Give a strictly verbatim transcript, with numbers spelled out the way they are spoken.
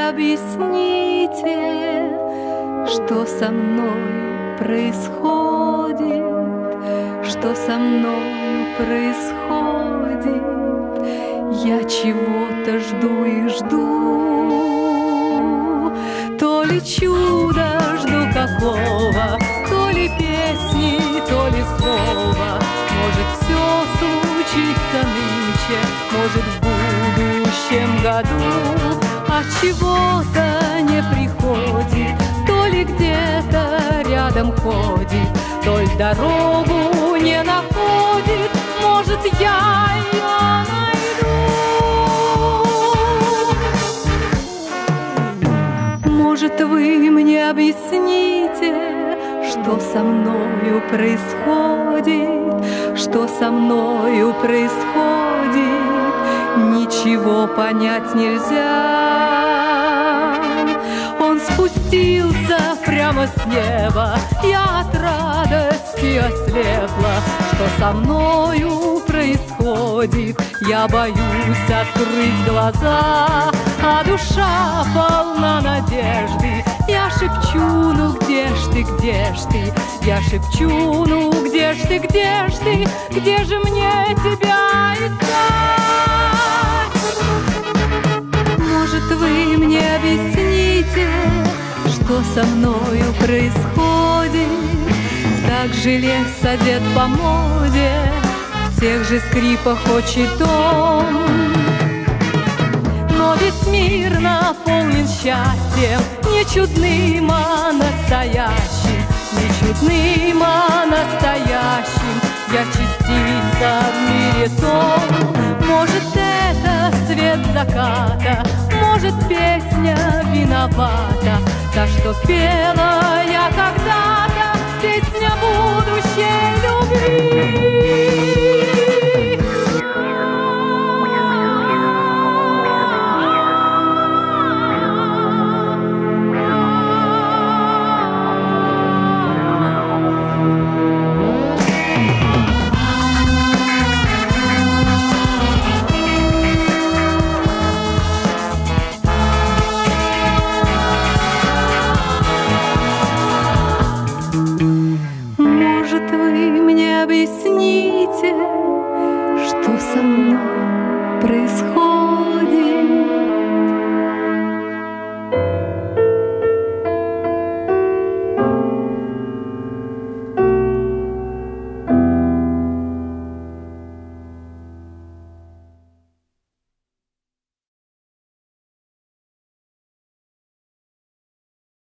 объясните, что со мной происходит, что со мной происходит. Я чего-то жду и жду, то ли чудо жду какого, то ли песни, то ли слова. Может, все случится нынче, может, в будущем году. А чего-то не приходит, то ли где-то рядом ходит, то ли дорогу не находит. Может, я ее найду. Может, вы мне объясните, что со мною происходит, что со мною происходит. Ничего понять нельзя. Он спустился прямо с неба, я от радости ослепла. Что со мною происходит, я боюсь открыть глаза, а душа полна надежды. Я шепчу, ну где ж ты, где ж ты? Я шепчу, ну где ж ты, где ж ты? Где же мне тебя искать? Может, вы мне объясните, что со мною происходит? Так же лес одет по моде, в тех же скрипах хочет дом. Но весь мир наполнен счастьем, не чудным, а настоящим, не чудным, а настоящим. Я частица в мире том. Может, это свет заката, может, песня виновата, та, что пела я когда-то, песня будущей любви. Может, вы мне объясните, что со мной происходит?